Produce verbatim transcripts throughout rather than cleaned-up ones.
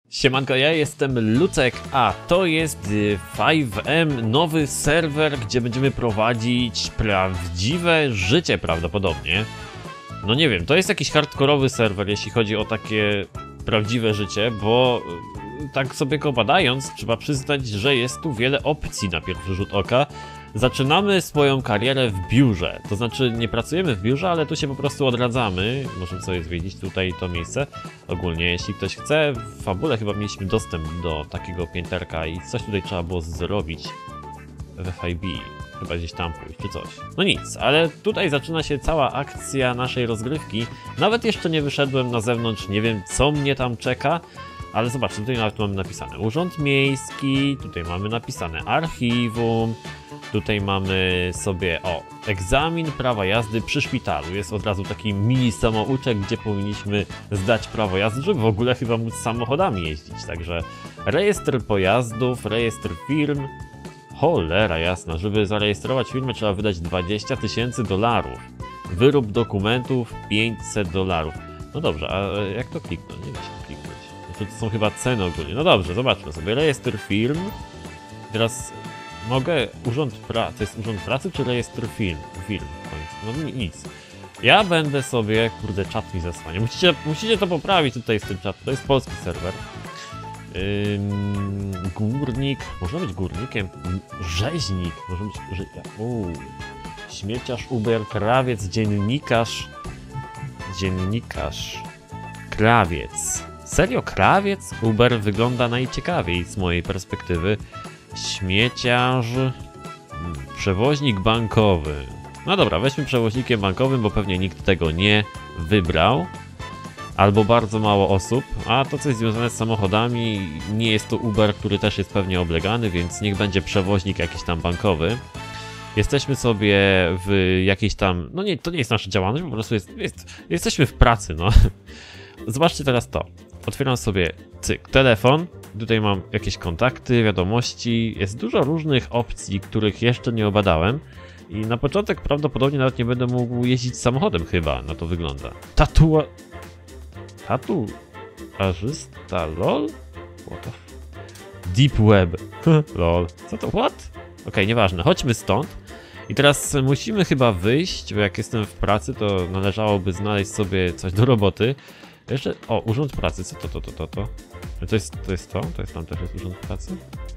Siemanko, ja jestem Lucek, a to jest five M, nowy serwer, gdzie będziemy prowadzić prawdziwe życie prawdopodobnie. No nie wiem, to jest jakiś hardkorowy serwer, jeśli chodzi o takie prawdziwe życie, bo tak sobie go badając, trzeba przyznać, że jest tu wiele opcji na pierwszy rzut oka. Zaczynamy swoją karierę w biurze, to znaczy nie pracujemy w biurze, ale tu się po prostu odradzamy. Możemy sobie zwiedzić tutaj to miejsce. Ogólnie, jeśli ktoś chce, w fabule chyba mieliśmy dostęp do takiego pięterka i coś tutaj trzeba było zrobić w F I B. Chyba gdzieś tam pójść, czy coś. No nic, ale tutaj zaczyna się cała akcja naszej rozgrywki. Nawet jeszcze nie wyszedłem na zewnątrz, nie wiem co mnie tam czeka. Ale zobaczcie, tutaj nawet mamy napisane Urząd Miejski, tutaj mamy napisane Archiwum, tutaj mamy sobie, o, egzamin prawa jazdy przy szpitalu. Jest od razu taki mini samouczek, gdzie powinniśmy zdać prawo jazdy, żeby w ogóle chyba móc samochodami jeździć. Także rejestr pojazdów, rejestr firm, cholera jasna, żeby zarejestrować firmę trzeba wydać dwadzieścia tysięcy dolarów. Wyrób dokumentów pięćset dolarów. No dobrze, a jak to kliknąć? Nie da się kliknąć. To są chyba ceny ogólnie. No dobrze, zobaczmy sobie. Rejestr firm. Teraz mogę... Urząd Pracy. To jest Urząd Pracy czy Rejestr Firm? Firm w końcu. No nic. Ja będę sobie... Kurde, czat mi zasłania. Musicie, musicie to poprawić tutaj z tym czatem. To jest polski serwer. Ym, górnik. Można być górnikiem. Rzeźnik. Może być... Rze... Uuu. Śmieciarz, Uber, krawiec, dziennikarz. Dziennikarz. Krawiec. Serio, krawiec? Uber wygląda najciekawiej z mojej perspektywy. Śmieciarz... Przewoźnik bankowy. No dobra, weźmy przewoźnikiem bankowym, bo pewnie nikt tego nie wybrał. Albo bardzo mało osób. A to coś związane z samochodami. Nie jest to Uber, który też jest pewnie oblegany, więc niech będzie przewoźnik jakiś tam bankowy. Jesteśmy sobie w jakiejś tam... No nie, to nie jest nasza działalność, po prostu jest, jest, jesteśmy w pracy, no. Zobaczcie teraz to. Otwieram sobie cyk, telefon, tutaj mam jakieś kontakty, wiadomości, jest dużo różnych opcji, których jeszcze nie obadałem i na początek prawdopodobnie nawet nie będę mógł jeździć samochodem chyba, na to wygląda. Tatua... Tatuażysta, lol? What the f... Deep Web, lol, co to, what? Okej, okay, nieważne, chodźmy stąd. I teraz musimy chyba wyjść, bo jak jestem w pracy, to należałoby znaleźć sobie coś do roboty. Jeszcze, o, Urząd Pracy, co to, to, to, to, to? To jest, to jest to? To jest tam też jest Urząd Pracy?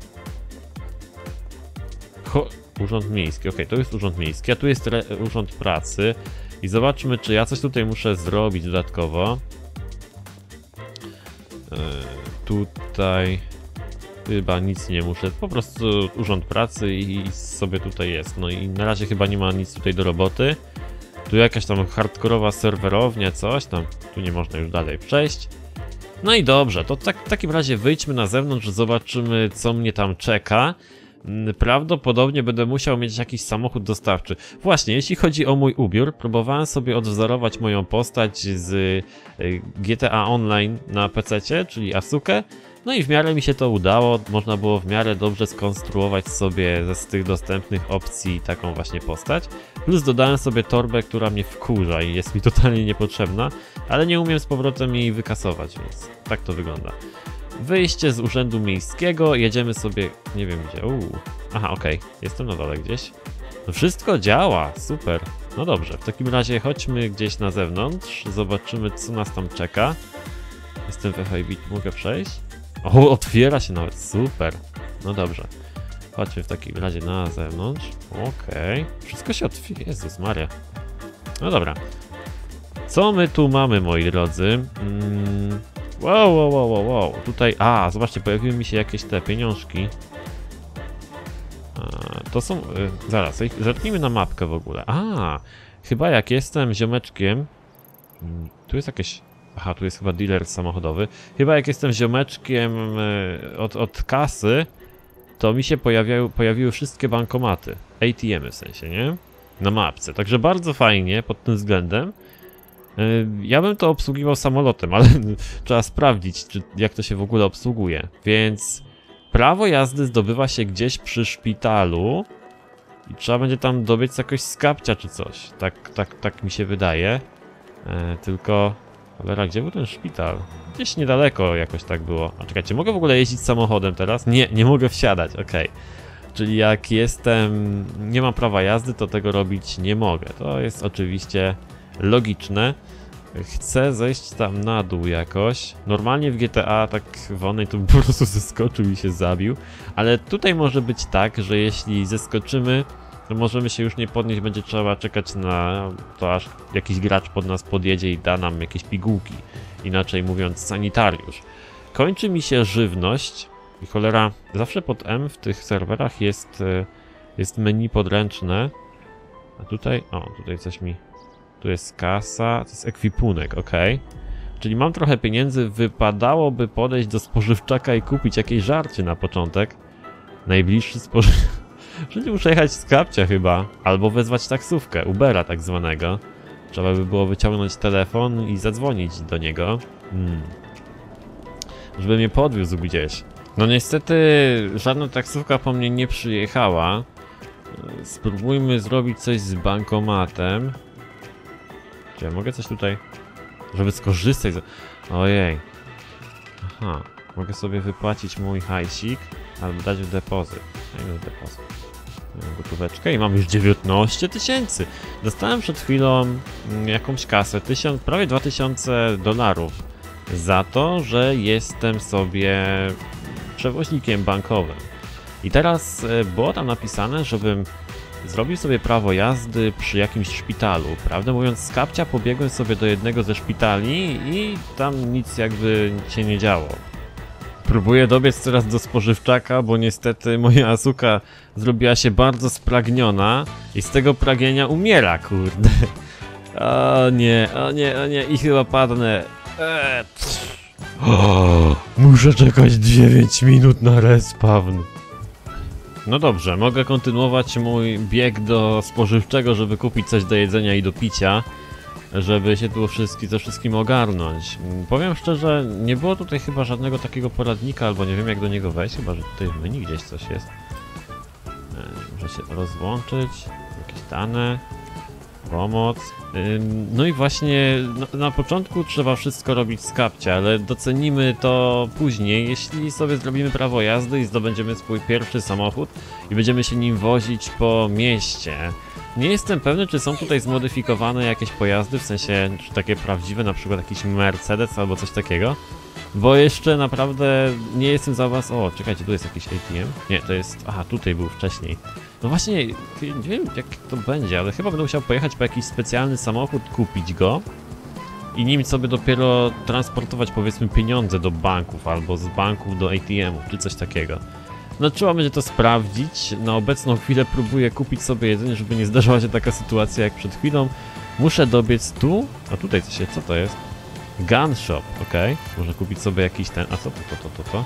Ho, Urząd Miejski, okej, okay, to jest Urząd Miejski, a tu jest re, Urząd Pracy. I zobaczmy, czy ja coś tutaj muszę zrobić dodatkowo. Yy, tutaj chyba nic nie muszę, po prostu Urząd Pracy i sobie tutaj jest. No i na razie chyba nie ma nic tutaj do roboty. Tu jakaś tam hardkorowa serwerownia, coś tam. Tu nie można już dalej przejść. No i dobrze, to tak, w takim razie wyjdźmy na zewnątrz, zobaczymy co mnie tam czeka. Prawdopodobnie będę musiał mieć jakiś samochód dostawczy. Właśnie, jeśli chodzi o mój ubiór, próbowałem sobie odwzorować moją postać z G T A Online na pececie, czyli Asukę. No i w miarę mi się to udało, można było w miarę dobrze skonstruować sobie ze z tych dostępnych opcji taką właśnie postać. Plus dodałem sobie torbę, która mnie wkurza i jest mi totalnie niepotrzebna, ale nie umiem z powrotem jej wykasować, więc tak to wygląda. Wyjście z Urzędu Miejskiego, jedziemy sobie, nie wiem gdzie, uuu, aha okej, okay. Jestem na dole gdzieś. No wszystko działa, super, no dobrze, w takim razie chodźmy gdzieś na zewnątrz, zobaczymy co nas tam czeka. Jestem w F I B, mogę przejść? O, otwiera się nawet, super. No dobrze. Chodźmy w takim razie na zewnątrz. Okej. Okay. Wszystko się otwiera. Jezus Maria. No dobra. Co my tu mamy, moi drodzy? Mm. Wow, wow, wow, wow, wow. Tutaj, a, zobaczcie, pojawiły mi się jakieś te pieniążki. A, to są, y, zaraz, zerknijmy na mapkę w ogóle. A, chyba jak jestem ziomeczkiem. Mm, tu jest jakieś... Aha, tu jest chyba dealer samochodowy. Chyba jak jestem ziomeczkiem od, od kasy, to mi się pojawiają, pojawiły wszystkie bankomaty. A T M y w sensie, nie? Na mapce. Także bardzo fajnie pod tym względem. Ja bym to obsługiwał samolotem, ale trzeba sprawdzić, czy, jak to się w ogóle obsługuje. Więc prawo jazdy zdobywa się gdzieś przy szpitalu i trzeba będzie tam dobiec jakoś z kapcia czy coś. Tak, tak, tak mi się wydaje. E, tylko... Cholera, gdzie był ten szpital? Gdzieś niedaleko jakoś tak było. A czekajcie, mogę w ogóle jeździć samochodem teraz? Nie, nie mogę wsiadać, okej. Czyli jak jestem... nie mam prawa jazdy, to tego robić nie mogę. To jest oczywiście logiczne. Chcę zejść tam na dół jakoś. Normalnie w G T A tak wolnej to po prostu zeskoczył i się zabił. Ale tutaj może być tak, że jeśli zeskoczymy, to możemy się już nie podnieść, będzie trzeba czekać na to, aż jakiś gracz pod nas podjedzie i da nam jakieś pigułki. Inaczej mówiąc, sanitariusz. Kończy mi się żywność i cholera, zawsze pod M w tych serwerach jest, jest menu podręczne. A tutaj, o, tutaj coś mi... Tu jest kasa, to jest ekwipunek, ok. Czyli mam trochę pieniędzy, wypadałoby podejść do spożywczaka i kupić jakieś żarcie na początek. Najbliższy spożywczak... Czyli muszę jechać z kapcia chyba, albo wezwać taksówkę, Ubera tak zwanego. Trzeba by było wyciągnąć telefon i zadzwonić do niego. Hmm. Żeby mnie podwiózł gdzieś. No niestety żadna taksówka po mnie nie przyjechała. Spróbujmy zrobić coś z bankomatem. Czy ja mogę coś tutaj... Żeby skorzystać z... Ojej. Aha. Mogę sobie wypłacić mój hajsik albo dać w depozyt. Dajmy w depozyt. Mam gotóweczkę i mam już dziewiętnaście tysięcy. Dostałem przed chwilą jakąś kasę, tysiąc, prawie dwa tysiące dolarów za to, że jestem sobie przewoźnikiem bankowym. I teraz było tam napisane, żebym zrobił sobie prawo jazdy przy jakimś szpitalu. Prawdę mówiąc, z kapcia pobiegłem sobie do jednego ze szpitali i tam nic jakby się nie działo. Próbuję dobiec teraz do spożywczaka, bo niestety moja Asuka zrobiła się bardzo spragniona i z tego pragnienia umiera, kurde. O nie, o nie, o nie i chyba padnę. Eee, o, muszę czekać dziewięć minut na respawn. No dobrze, mogę kontynuować mój bieg do spożywczego, żeby kupić coś do jedzenia i do picia, żeby się tu wszystkim, ze wszystkim ogarnąć. Powiem szczerze, nie było tutaj chyba żadnego takiego poradnika, albo nie wiem jak do niego wejść, chyba że tutaj w menu gdzieś coś jest. Muszę się rozłączyć, jakieś dane, pomoc. No i właśnie na, na początku trzeba wszystko robić z kapcia, ale docenimy to później, jeśli sobie zrobimy prawo jazdy i zdobędziemy swój pierwszy samochód i będziemy się nim wozić po mieście. Nie jestem pewny, czy są tutaj zmodyfikowane jakieś pojazdy, w sensie czy takie prawdziwe, na przykład jakiś Mercedes albo coś takiego. Bo jeszcze naprawdę nie jestem za was... O, czekajcie, tu jest jakiś A T M? Nie, to jest... Aha, tutaj był wcześniej. No właśnie, nie wiem jak to będzie, ale chyba będę musiał pojechać po jakiś specjalny samochód, kupić go i nim sobie dopiero transportować, powiedzmy, pieniądze do banków albo z banków do A T M-ów, czy coś takiego. No trzeba będzie to sprawdzić. Na obecną chwilę próbuję kupić sobie jedzenie, żeby nie zdarzała się taka sytuacja jak przed chwilą. Muszę dobiec tu. A tutaj coś jest, co to jest? Gun shop, ok. Może kupić sobie jakiś ten... A co to, to, to, to, to?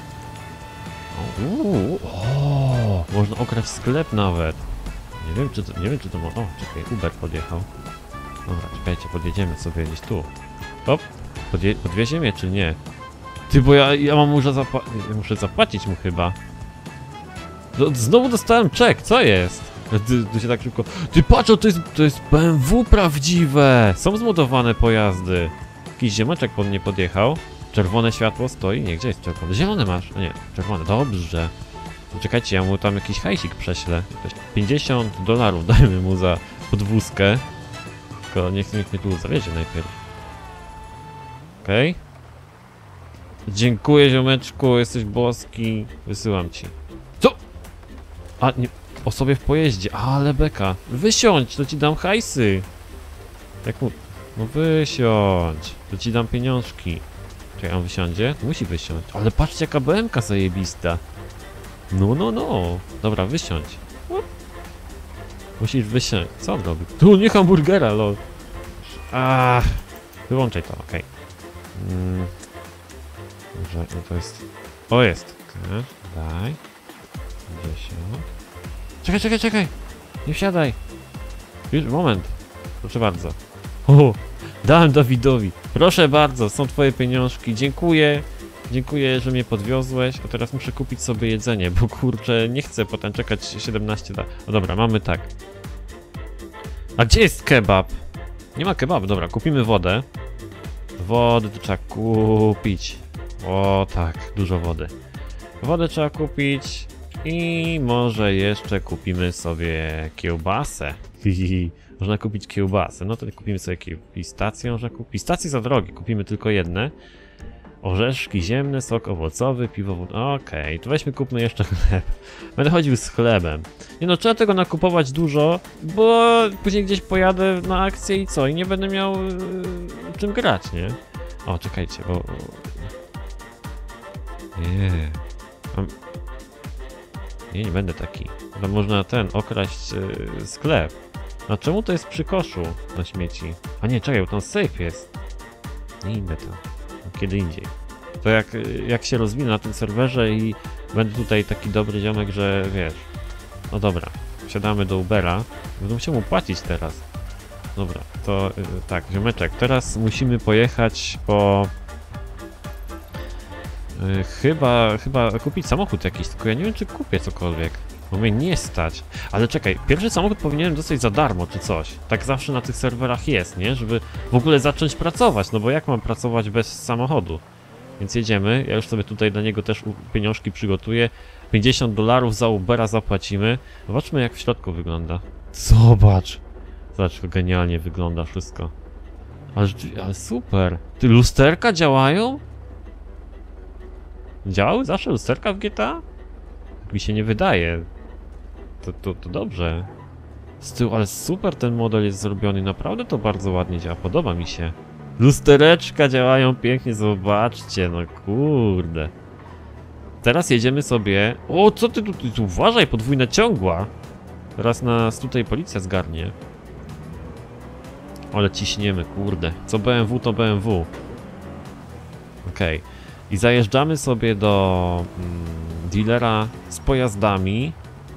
Uuu, o, można okraść sklep nawet. Nie wiem, czy to... Nie wiem, czy to... O, czekaj, Uber podjechał. Dobra, czekajcie, podjedziemy sobie gdzieś tu. Hop, podje, podwiezie mnie, czy nie? Ty, bo ja, ja mam muszę zapłacić... Muszę zapłacić mu chyba. Do, znowu dostałem czek, co jest? Ty, ty się tak szybko... Ty patrz, to jest, to jest B M W prawdziwe! Są zmodowane pojazdy. Jakiś ziomeczek pod mnie podjechał. Czerwone światło stoi. Nie, gdzie jest czerwone? Zielone masz. A nie, czerwone. Dobrze. Czekajcie, ja mu tam jakiś hajsik prześlę. pięćdziesiąt dolarów dajmy mu za podwózkę. Tylko niech nikt mnie tu zawiezie najpierw. Okej. Okay. Dziękuję, ziomeczku, jesteś boski. Wysyłam ci. Co? A, nie... O sobie w pojeździe. Ale beka. Wysiądź, to ci dam hajsy. Jak mu... No wysiądź. To ci dam pieniążki. Czekaj, on wysiądzie? Musi wysiąść. Ale patrzcie, jaka B M ka zajebista. No, no, no. Dobra, wysiądź. Musisz wysiąść. Co on robi? Tu, nie hamburgera, lol. Ach. Wyłączaj to, okej. Okay. Mm. Może, no to jest... O, jest. Okay. Daj. dziesięć. Czekaj, czekaj, czekaj. Nie wsiadaj. Już, moment. Proszę bardzo. O, dałem Dawidowi. Proszę bardzo, są twoje pieniążki. Dziękuję. Dziękuję, że mnie podwiozłeś. A teraz muszę kupić sobie jedzenie, bo kurczę, nie chcę potem czekać siedemnaście lat. No dobra, mamy tak. A gdzie jest kebab? Nie ma kebabu, dobra, kupimy wodę. Wody to trzeba kupić. O tak, dużo wody. Wodę trzeba kupić. I może jeszcze kupimy sobie kiełbasę. Można kupić kiełbasę. No to kupimy sobie pistację. Można kupić. Pistacje za drogie. Kupimy tylko jedne. Orzeszki ziemne, sok owocowy, piwo wód... Okej, okay, to weźmy kupmy jeszcze chleb. Będę chodził z chlebem. Nie no, trzeba tego nakupować dużo, bo później gdzieś pojadę na akcję i co? I nie będę miał yy, czym grać, nie? O, czekajcie, bo... Nie. Mam... Nie, nie będę taki. Tam można ten, okraść yy, sklep. A czemu to jest przy koszu na śmieci? A nie, czekaj, bo tam safe jest. Nie idę tam. Kiedy indziej. To jak, jak się rozwinę na tym serwerze i będę tutaj taki dobry ziomek, że wiesz. No dobra, wsiadamy do Ubera. Będę musiał mu płacić teraz. Dobra, to yy, tak, ziomeczek, teraz musimy pojechać po... Yy, chyba, chyba kupić samochód jakiś, tylko ja nie wiem, czy kupię cokolwiek. Bo mnie nie stać. Ale czekaj, pierwszy samochód powinienem dostać za darmo, czy coś. Tak zawsze na tych serwerach jest, nie? Żeby w ogóle zacząć pracować, no bo jak mam pracować bez samochodu? Więc jedziemy, ja już sobie tutaj dla niego też pieniążki przygotuję. pięćdziesiąt dolarów za Ubera zapłacimy. Zobaczmy, jak w środku wygląda. Zobacz! Zobacz, jak genialnie wygląda wszystko. Ale, ale super! Ty, lusterka działają? Działały zawsze lusterka w G T A? Mi się nie wydaje. To, to, to dobrze. Z tyłu, ale super ten model jest zrobiony. Naprawdę to bardzo ładnie działa. Podoba mi się. Lustereczka działają pięknie. Zobaczcie, no kurde. Teraz jedziemy sobie... O, co ty tu... tu uważaj, podwójna ciągła. Teraz nas tutaj policja zgarnie. Ale ciśniemy, kurde. Co B M W, to B M W. Okej. Okay. I zajeżdżamy sobie do... Mm, dealera z pojazdami.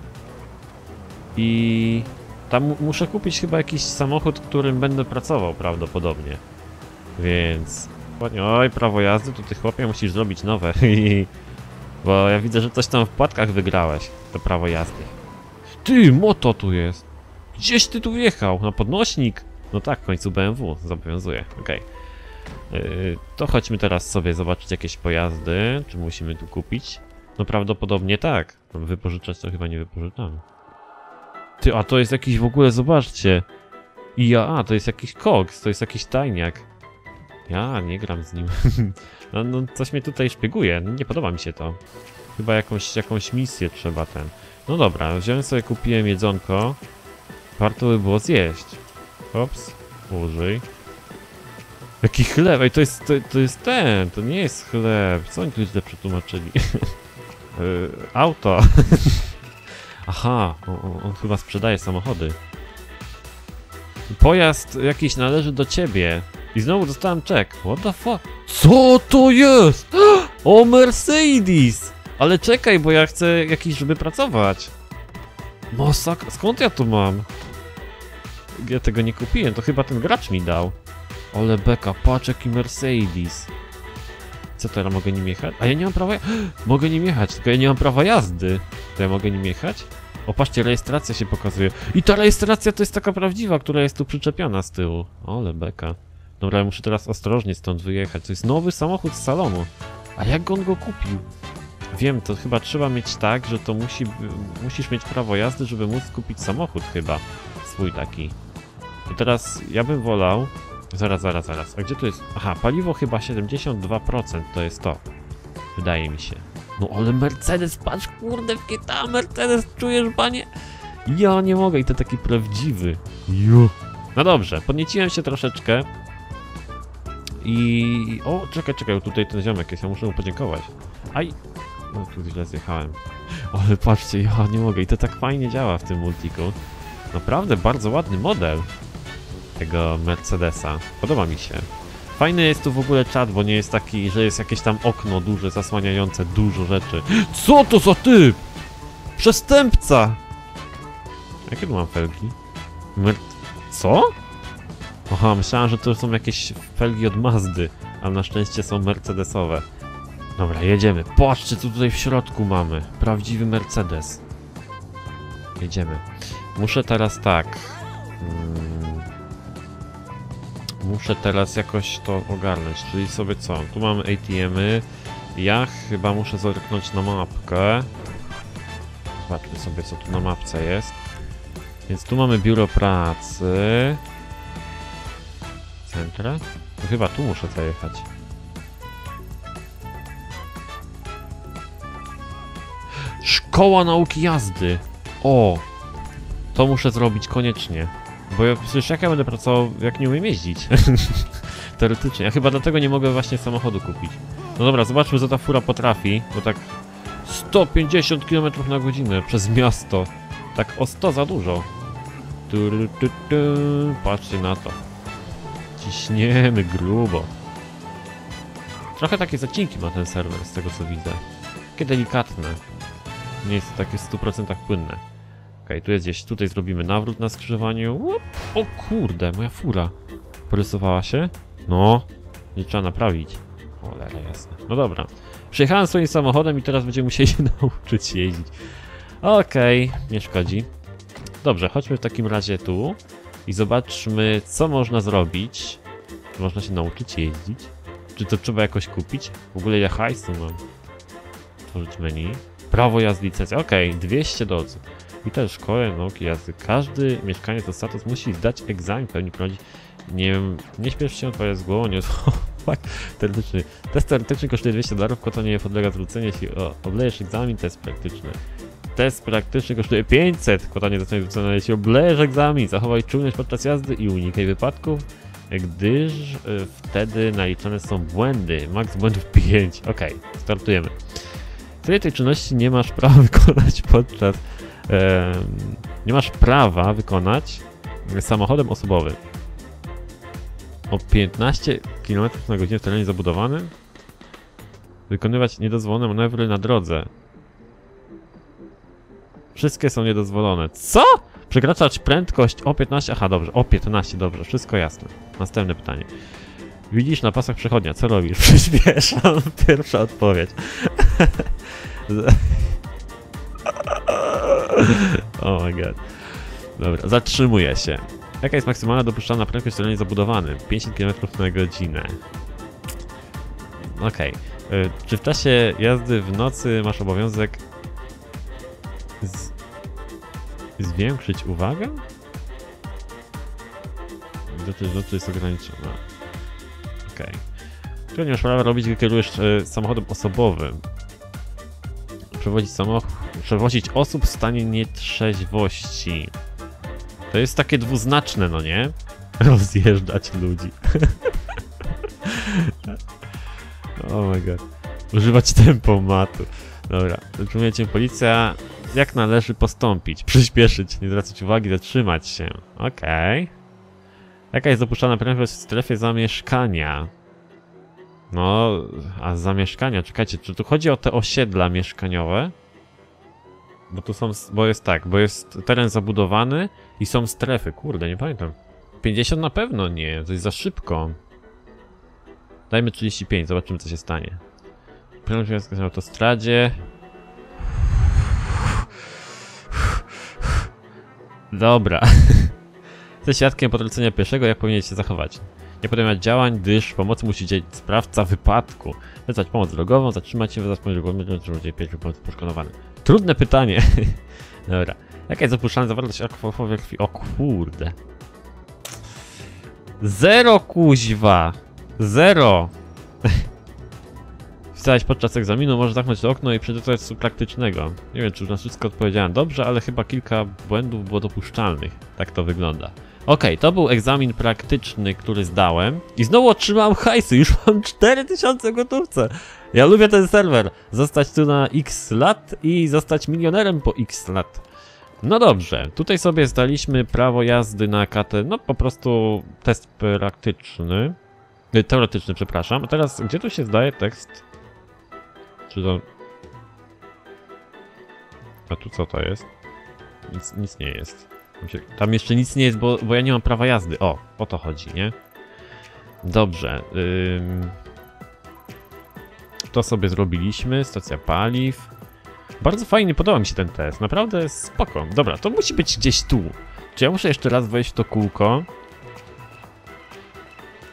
I tam muszę kupić chyba jakiś samochód, którym będę pracował prawdopodobnie. Więc... Oj, prawo jazdy, to ty chłopie musisz zrobić nowe. Bo ja widzę, że coś tam w płatkach wygrałeś. To prawo jazdy. Ty, moto tu jest. Gdzieś ty tu wjechał? Na podnośnik? No tak, w końcu B M W zobowiązuje. Okej. Okay. Yy, to chodźmy teraz sobie zobaczyć jakieś pojazdy. Czy musimy tu kupić? No prawdopodobnie tak. Wypożyczać to chyba nie wypożyczamy. Ty, a to jest jakiś w ogóle, zobaczcie. I ja, a to jest jakiś koks, to jest jakiś tajniak. Ja nie gram z nim. no, no coś mnie tutaj szpieguje, nie podoba mi się to. Chyba jakąś, jakąś misję trzeba ten. No dobra, wziąłem sobie, kupiłem jedzonko. Warto by było zjeść. Ops, użyj. Jaki chleb, ej, to jest, to, to jest ten, to nie jest chleb. Co oni tu źle przetłumaczyli? yy, auto. Aha, on, on chyba sprzedaje samochody. Pojazd jakiś należy do ciebie. I znowu dostałem czek. What the fuck? Co to jest? O, Mercedes! Ale czekaj, bo ja chcę jakiś, żeby pracować. Masakra, skąd ja tu mam? Ja tego nie kupiłem, to chyba ten gracz mi dał. Ale beka, patrz jaki Mercedes. Co teraz, mogę nim jechać? A ja nie mam prawa... Mogę nim jechać, tylko ja nie mam prawa jazdy. To ja mogę nim jechać? O, patrzcie, rejestracja się pokazuje. I ta rejestracja to jest taka prawdziwa, która jest tu przyczepiona z tyłu. Ole beka. Dobra, ja muszę teraz ostrożnie stąd wyjechać. To jest nowy samochód z salonu. A jak on go kupił? Wiem, to chyba trzeba mieć tak, że to musi... Musisz mieć prawo jazdy, żeby móc kupić samochód chyba. Swój taki. I teraz ja bym wolał... Zaraz, zaraz, zaraz. A gdzie to jest? Aha, paliwo chyba siedemdziesiąt dwa procent to jest to. Wydaje mi się. No ale Mercedes, patrz kurde w G T A, Mercedes, czujesz panie? Ja nie mogę i to taki prawdziwy. Jo. No dobrze, podnieciłem się troszeczkę. I... O, czekaj, czekaj, tutaj ten ziomek jest, ja muszę mu podziękować. Aj! No tu źle zjechałem. Ale patrzcie, ja nie mogę i to tak fajnie działa w tym multiku. Naprawdę bardzo ładny model tego Mercedesa. Podoba mi się. Fajny jest tu w ogóle czat, bo nie jest taki, że jest jakieś tam okno duże, zasłaniające dużo rzeczy. Co to za typ? Przestępca! Jakie tu mam felgi? Mer... Co? Aha, myślałem, że to są jakieś felgi od Mazdy, a na szczęście są mercedesowe. Dobra, jedziemy. Patrzcie, co tutaj w środku mamy. Prawdziwy Mercedes. Jedziemy. Muszę teraz tak... Hmm... Muszę teraz jakoś to ogarnąć, czyli sobie co? Tu mamy A T M-y. Ja chyba muszę zerknąć na mapkę. Zobaczmy sobie, co tu na mapce jest. Więc tu mamy biuro pracy. Centra? To chyba tu muszę zajechać. Szkoła nauki jazdy! O! To muszę zrobić koniecznie. Bo ja, przecież jak ja będę pracował, jak nie umiem jeździć? Teoretycznie. Ja chyba dlatego nie mogę właśnie samochodu kupić. No dobra, zobaczmy, co ta fura potrafi. Bo tak sto pięćdziesiąt kilometrów na godzinę przez miasto. Tak o sto za dużo. Tu, tu, tu. Patrzcie na to. Ciśniemy grubo. Trochę takie zacinki ma ten serwer, z tego co widzę. Takie delikatne. Nie jest to takie w stu procentach płynne. Okej, tu jest gdzieś, tutaj zrobimy nawrót na skrzyżowaniu. O kurde, moja fura porysowała się. No, nie trzeba naprawić. Cholera jasna. No dobra. Przyjechałem swoim samochodem i teraz będziemy musieli się nauczyć jeździć. Okej, nie szkodzi. Dobrze, chodźmy w takim razie tu i zobaczmy, co można zrobić. Czy można się nauczyć jeździć? Czy to trzeba jakoś kupić? W ogóle ile hajsu mam? Tworzyć menu. Prawo jazdy, licencja. Okej, dwieście dolców. I też szkołę nauki jazdy. Każdy mieszkaniec do status musi zdać egzamin, pewnie prowadzi. Nie wiem, nie śpiesz się, odpowiadać z głową, nie teoretyczny. Test teoretyczny kosztuje dwieście dolarów, to nie podlega zwróceniu, jeśli o, oblejesz egzamin, test praktyczny. Test praktyczny kosztuje pięćset, kwota nie zostanie zwrócona, jeśli oblejesz egzamin. Zachowaj czujność podczas jazdy i unikaj wypadków, gdyż y, wtedy naliczone są błędy. Max błędów pięć. Okej, okay, startujemy. Tyle tej czynności nie masz prawa wykonać podczas... E, nie masz prawa wykonać samochodem osobowym. O piętnaście kilometrów na godzinę w terenie zabudowanym. Wykonywać niedozwolone manewry na drodze. Wszystkie są niedozwolone. Co? Przekraczać prędkość o piętnaście... Aha, dobrze, o piętnaście, dobrze, wszystko jasne. Następne pytanie. Widzisz na pasach przechodnia, co robisz? Przyspieszam, pierwsza odpowiedź. Oh my god. Dobra, zatrzymuję się. Jaka jest maksymalna dopuszczalna prędkość w terenie zabudowanym? pięćdziesiąt kilometrów na godzinę. Okej. Okay. Czy w czasie jazdy w nocy masz obowiązek z... zwiększyć uwagę? Dotychczas w nocy jest ograniczona. Okej. Okay. Czy nie masz prawa robić, gdy kierujesz e, samochodem osobowym? Przewozić samochód, przewozić osób w stanie nietrzeźwości. To jest takie dwuznaczne, no nie? Rozjeżdżać ludzi. Oh my god. Używać tempomatu. Dobra, zatrzymuje cię policja. Jak należy postąpić? Przyspieszyć, nie zwracać uwagi, zatrzymać się. Okej. Okay. Jaka jest dopuszczalna prędkość w strefie zamieszkania? No, a zamieszkania, czekajcie, czy tu chodzi o te osiedla mieszkaniowe? Bo tu są, bo jest tak, bo jest teren zabudowany i są strefy, kurde, nie pamiętam. pięćdziesiąt na pewno nie, to jest za szybko. Dajmy trzydzieści pięć, zobaczymy co się stanie. Prędkość na autostradzie. Dobra. Jesteś świadkiem potrącenia pieszego, jak powinien się zachować? Nie podejmować działań, gdyż pomocy musi udzielić sprawca wypadku. Wezwać pomoc drogową, zatrzymać się, wezwać pomoc drogową, udzielić pierwszej pomocy poszkodowanym. Trudne pytanie. Dobra. Jaka jest dopuszczalna zawartość alkoholu we krwi? O kurde. Zero kuźwa. Zero. Wstałeś podczas egzaminu, możesz zamknąć to okno i przygotować coś praktycznego. Nie wiem, czy już na wszystko odpowiedziałem dobrze, ale chyba kilka błędów było dopuszczalnych. Tak to wygląda. Okej, okay, to był egzamin praktyczny, który zdałem. I znowu otrzymałem hajsy, już mam cztery tysiące w gotówce. Ja lubię ten serwer. Zostać tu na x lat i zostać milionerem po x lat. No dobrze, tutaj sobie zdaliśmy prawo jazdy na katę, no po prostu test praktyczny. Teoretyczny, przepraszam. A teraz, gdzie tu się zdaje tekst? Czy to... A tu co to jest? Nic, nic nie jest. Tam jeszcze nic nie jest, bo, bo ja nie mam prawa jazdy. O, o to chodzi, nie? Dobrze. Ym... To sobie zrobiliśmy. Stacja paliw. Bardzo fajnie, podoba mi się ten test. Naprawdę jest spoko. Dobra, to musi być gdzieś tu. Czy ja muszę jeszcze raz wejść w to kółko?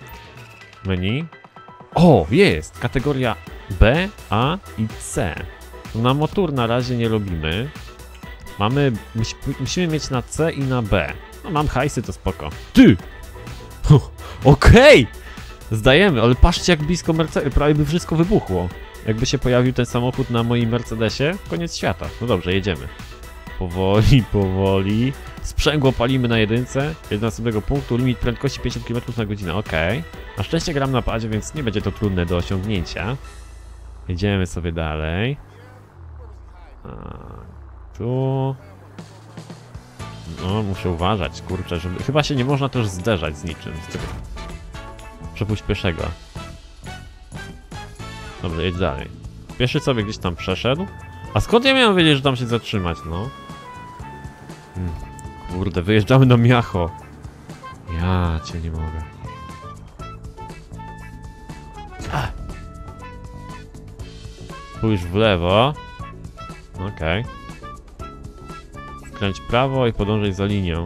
Menu. O, jest! Kategoria B, A i C. Na motor na razie nie robimy. Mamy... Musi, musimy mieć na C i na B. No mam hajsy, to spoko. Ty! Okej! Okay. Zdajemy, ale patrzcie jak blisko Mercedes, prawie by wszystko wybuchło. Jakby się pojawił ten samochód na moim Mercedesie, koniec świata. No dobrze, jedziemy. Powoli, powoli. Sprzęgło palimy na jedynce. jedenastego punktu, limit prędkości pięćdziesiąt kilometrów na godzinę, ok. Na szczęście gram na padzie, więc nie będzie to trudne do osiągnięcia. Jedziemy sobie dalej. A, tu... No, muszę uważać, kurczę, żeby... Chyba się nie można też zderzać z niczym z tego. Przepuść pieszego. Dobrze, jedź dalej. Pieszy sobie gdzieś tam przeszedł. A skąd ja miałem wiedzieć, że tam się zatrzymać, no? Hmm. Kurde, wyjeżdżamy na Miacho. Ja cię nie mogę. Ah. Pójdź w lewo. Okej. Okay. Skręć prawo i podążaj za linią.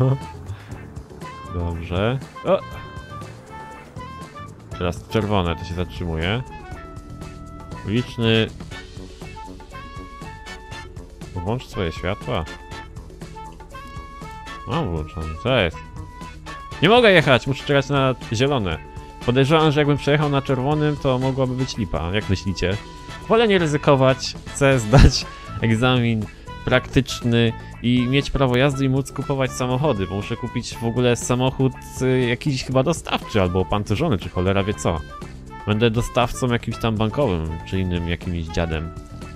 Dobrze. O! Teraz czerwone to się zatrzymuje. Uliczny. Włącz swoje światła. Mam włączone, co jest? Nie mogę jechać, muszę czekać na zielone. Podejrzewam, że jakbym przejechał na czerwonym, to mogłaby być lipa. Jak myślicie? Wolę nie ryzykować, chcę zdać egzamin praktyczny i mieć prawo jazdy i móc kupować samochody, bo muszę kupić w ogóle samochód y, jakiś chyba dostawczy, albo opancerzony, czy cholera wie co. Będę dostawcą jakimś tam bankowym, czy innym jakimś dziadem.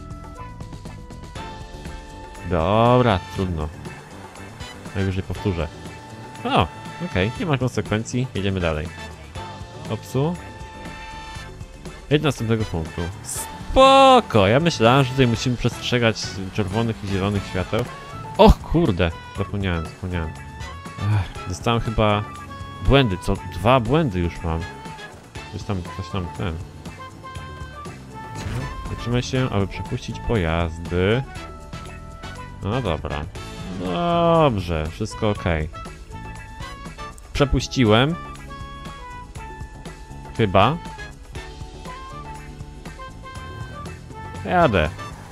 Dobra, trudno. Najwyżej powtórzę. O, okej, okay. Nie ma konsekwencji, jedziemy dalej. Opsu. Jedź do następnego punktu. Spoko! Ja myślałem, że tutaj musimy przestrzegać czerwonych i zielonych świateł. Och, kurde! Zapomniałem, zapomniałem. Ech, dostałem chyba błędy, co? Dwa błędy już mam. Coś tam, coś tam, ten. Zatrzymaj się, aby przepuścić pojazdy. No dobra. Dobrze, wszystko ok. Przepuściłem. Chyba. Jadę.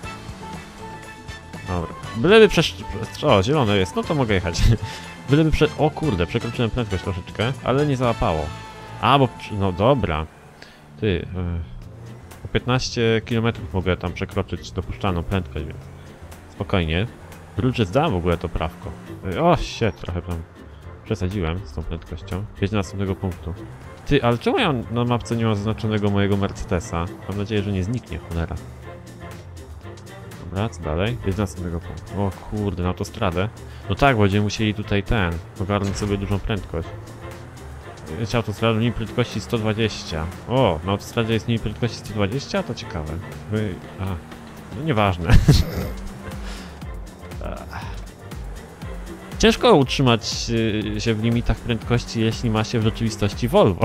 Dobra. Byleby przesz... O, zielone jest, no to mogę jechać. Byleby prze... O kurde, przekroczyłem prędkość troszeczkę, ale nie załapało. A, bo... No dobra. Ty... Yy... O piętnaście kilometrów mogę tam przekroczyć dopuszczalną prędkość, więc... Spokojnie. Wrócę zdałem w ogóle to prawko. Yy, o, się, trochę tam... Przesadziłem z tą prędkością. Jedź do następnego punktu. Ty, ale czemu ja na mapce nie mam zaznaczonego mojego Mercedesa? Mam nadzieję, że nie zniknie, cholera. Dobra, co dalej? Jedź do następnego punktu. O kurde, na autostradę. No tak, będziemy musieli tutaj ten, ogarnąć sobie dużą prędkość. Jedź autostradą linii prędkości sto dwadzieścia. O, na autostradzie jest linii prędkości sto dwadzieścia? To ciekawe. Wy... A, no nieważne. Ciężko utrzymać się w limitach prędkości, jeśli ma się w rzeczywistości Volvo.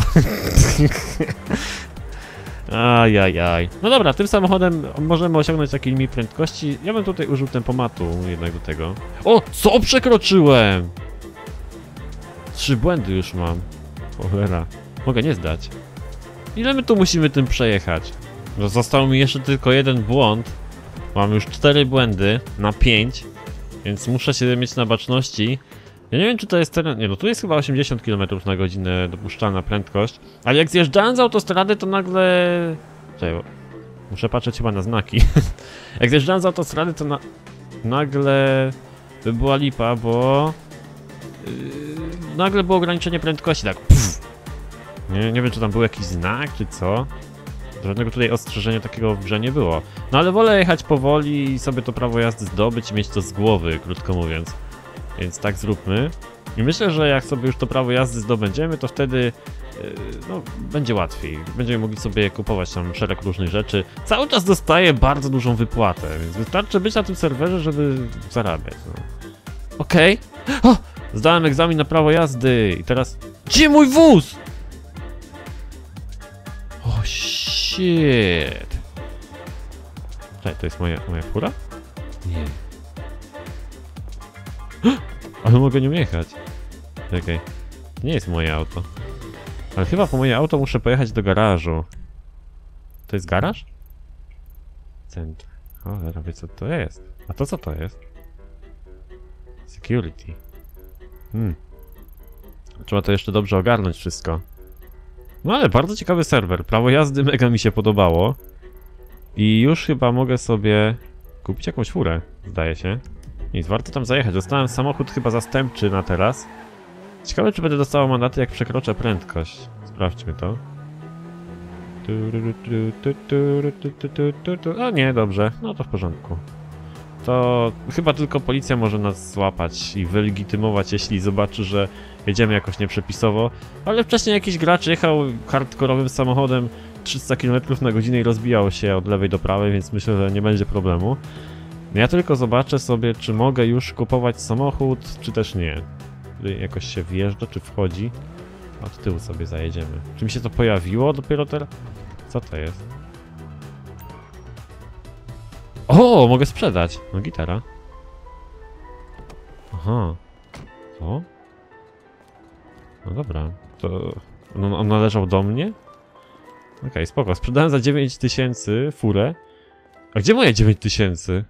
Ajajaj. No dobra, tym samochodem możemy osiągnąć taki limit prędkości. Ja bym tutaj użył tempomatu jednak do tego. O, co przekroczyłem? Trzy błędy już mam. Cholera. Mogę nie zdać. Ile my tu musimy tym przejechać? No, został mi jeszcze tylko jeden błąd. Mam już cztery błędy na pięć. Więc muszę się mieć na baczności. Ja nie wiem, czy to jest teren... Nie, no tu jest chyba osiemdziesiąt kilometrów na godzinę dopuszczalna prędkość. Ale jak zjeżdżałem z autostrady, to nagle... Czekaj, muszę patrzeć chyba na znaki. Jak zjeżdżałem z autostrady, to na... nagle... by była lipa, bo... Yy... nagle było ograniczenie prędkości, tak. Pff. Nie, nie wiem, czy tam był jakiś znak, czy co. Żadnego tutaj ostrzeżenia takiego w grze nie było. No ale wolę jechać powoli i sobie to prawo jazdy zdobyć i mieć to z głowy, krótko mówiąc. Więc tak zróbmy. I myślę, że jak sobie już to prawo jazdy zdobędziemy, to wtedy yy, no, będzie łatwiej. Będziemy mogli sobie kupować tam szereg różnych rzeczy. Cały czas dostaję bardzo dużą wypłatę, więc wystarczy być na tym serwerze, żeby zarabiać. No. Okej. Okay. Zdałem egzamin na prawo jazdy i teraz... Gdzie mój wóz? O, shit. Czekaj, to jest moja, moja fura? Nie. Ale mogę nią jechać. Czekaj. Nie jest moje auto. Ale chyba po moje auto muszę pojechać do garażu. To jest garaż? Centrum. O, robię co to jest. A to co to jest? Security. Hmm. Trzeba to jeszcze dobrze ogarnąć wszystko. No ale bardzo ciekawy serwer. Prawo jazdy mega mi się podobało. I już chyba mogę sobie kupić jakąś furę, zdaje się. Nic, warto tam zajechać. Dostałem samochód chyba zastępczy na teraz. Ciekawe, czy będę dostawał mandaty, jak przekroczę prędkość. Sprawdźmy to. O nie, dobrze. No to w porządku. To chyba tylko policja może nas złapać i wylegitymować, jeśli zobaczy, że jedziemy jakoś nieprzepisowo. Ale wcześniej jakiś gracz jechał hardkorowym samochodem trzysta kilometrów na godzinę i rozbijał się od lewej do prawej, więc myślę, że nie będzie problemu. Ja tylko zobaczę sobie, czy mogę już kupować samochód, czy też nie. Jakoś się wjeżdża, czy wchodzi. Od tyłu sobie zajedziemy. Czy mi się to pojawiło dopiero teraz? Co to jest? O, mogę sprzedać. No gitara. Aha. Co? No dobra. To... No, on należał do mnie? Okej, okay, spoko. Sprzedałem za dziewięć tysięcy furę. A gdzie moje dziewięć tysięcy?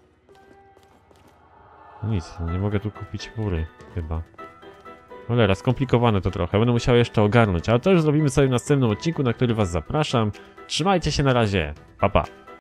No nic, nie mogę tu kupić fury. Chyba. Cholera, skomplikowane to trochę. Będę musiał jeszcze ogarnąć. Ale to już zrobimy sobie w następnym odcinku, na który was zapraszam. Trzymajcie się na razie. Pa, pa.